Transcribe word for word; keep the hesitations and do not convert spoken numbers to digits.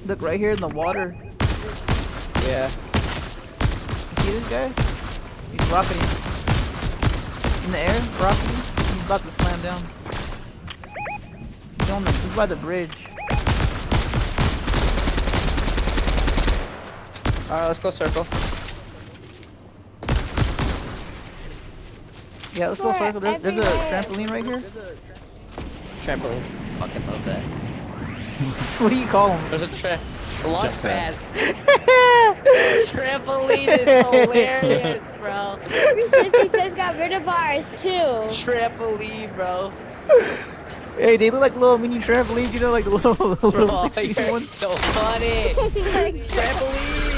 Look right here in the water. Yeah. You see this guy? He's rocketing. In the air, rocketing. He's about to slam down. He's on the, he's by the bridge. Alright, let's go circle. Yeah, let's go circle. There's, there's a trampoline right here. Trampoline. Fucking love that. What do you call him? There's a tra- launch pad. Trampoline is hilarious, bro. He says got rid of ours too. Trampoline, bro. Hey, they look like little mini trampolines, you know, like the little, little Bro, you're ones. so funny. Oh my God. Trampoline.